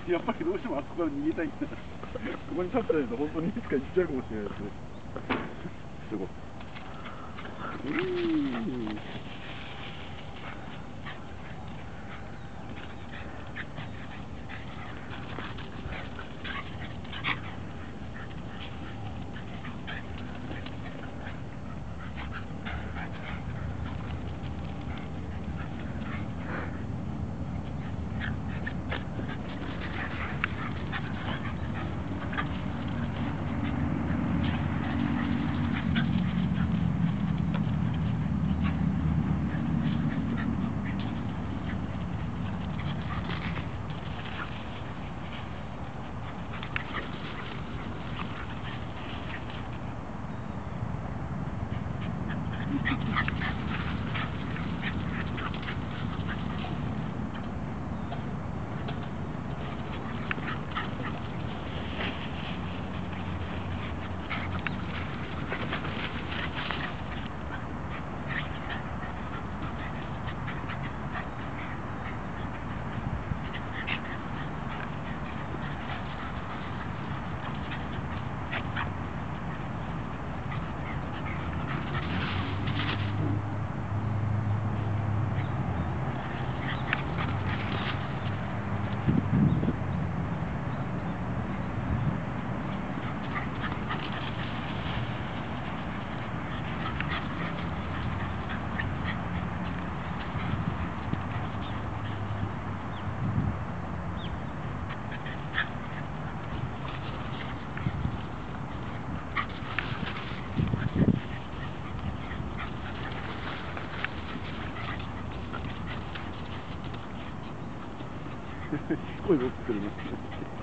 やっぱりどうしてもあそこから逃げたいんだ。ここに立ってないと本当にいつか行っちゃうかもしれないですね。すごい。すごい乗ってるね。